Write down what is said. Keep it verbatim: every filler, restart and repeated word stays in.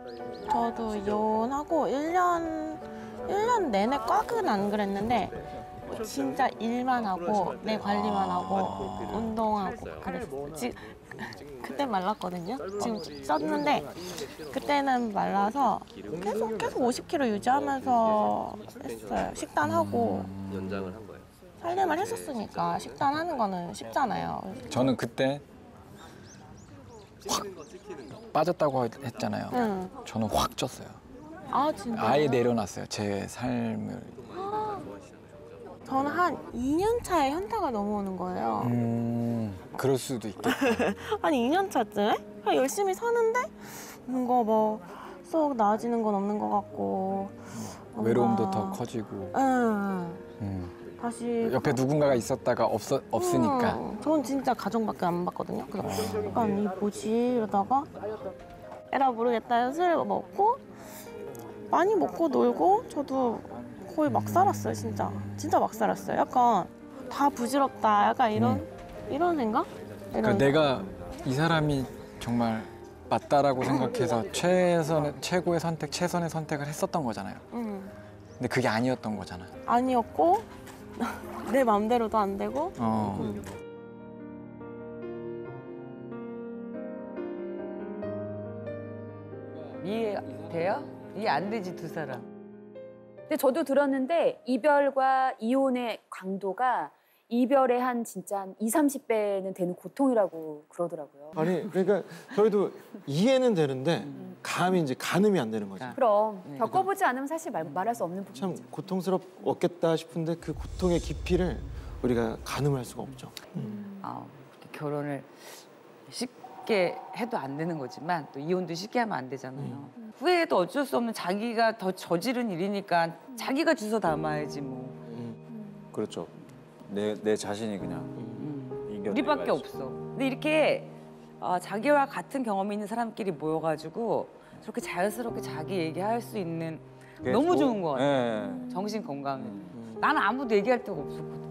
저도 이혼하고 일 년, 일 년 내내 꽉은 안 그랬는데 진짜 일만 하고 내 관리만 하고 운동하고 그랬어요. 지, 그때 말랐거든요. 지금 쪘는데 그때는 말라서 계속 계속 오십 킬로그램 유지하면서 했어요. 식단하고 연장을 한 거예요. 살림을 했었으니까 식단하는 거는 쉽잖아요. 저는 그때 확 빠졌다고 했잖아요. 응. 저는 확 쪘어요. 아 진짜? 아예 내려놨어요. 제 삶을. 저는 한 이 년 차에 현타가 넘어오는 거예요. 음, 그럴 수도 있겠다. 한 이 년 차쯤에? 그냥 열심히 사는데 뭔가 뭐 썩 나아지는 건 없는 것 같고 뭔가... 외로움도 더 커지고. 응. 음. 다시 옆에 누군가가 있었다가 없어, 없으니까. 음, 저는 진짜 가정밖에 안 봤거든요. 그래서 약간 이 뭐지 이러다가 에라 모르겠다 술 먹고 많이 먹고 놀고 저도 거의 막 살았어요. 진짜 진짜 막 살았어요. 약간 다 부질없다 약간 이런 음. 이런 생각? 이런 그러니까 내가 이 사람이 정말 맞다라고 생각해서 최선의, 최고의 선택, 최선의 선택을 했었던 거잖아요. 음. 근데 그게 아니었던 거잖아. 아니었고 내 맘대로도 안 되고 어. 음. 이해돼요? 이해 안 되지 두 사람. 근데 저도 들었는데 이별과 이혼의 강도가 이별의 한 진짜 한 이삼십 배는 되는 고통이라고 그러더라고요. 아니 그러니까 저희도 이해는 되는데 감이 이제 가늠이 안 되는 거죠. 그럼 네. 겪어보지 않으면 사실 말, 말할 수 없는 참 부분이죠. 고통스럽겠다 싶은데 그 고통의 깊이를 우리가 가늠할 수가 없죠. 음. 아, 결혼을 쉽게 해도 안 되는 거지만 또 이혼도 쉽게 하면 안 되잖아요. 음. 후회해도 어쩔 수 없는 자기가 더 저지른 일이니까 자기가 주워 담아야지 뭐. 음. 그렇죠. 내, 내 자신이 그냥 음. 이겨내가야지. 우리밖에 없어. 근데 이렇게 어, 자기와 같은 경험이 있는 사람끼리 모여가지고 저렇게 자연스럽게 자기 얘기할 수 있는 그게 너무 좋- 좋은 것 같아요. 예. 정신 건강에. 음. 나는 아무도 얘기할 데가 없었거든.